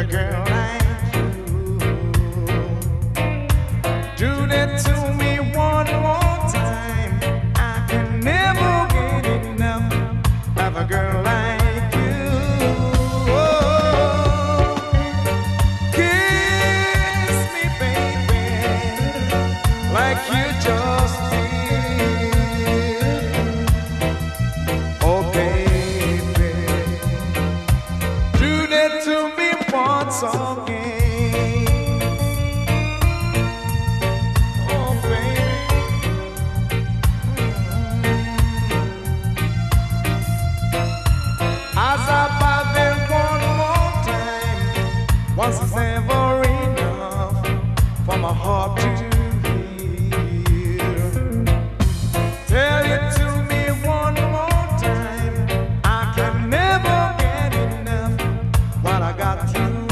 a girl like you. Do that to me one more time. I can never get enough of a girl like you. Oh, kiss me, baby, like you just did. Oh, baby, do that to me once again. Oh, baby. As I bow there one more time, once is never enough for my heart to hear. Tell it to me one more time, I can never get enough while I got you.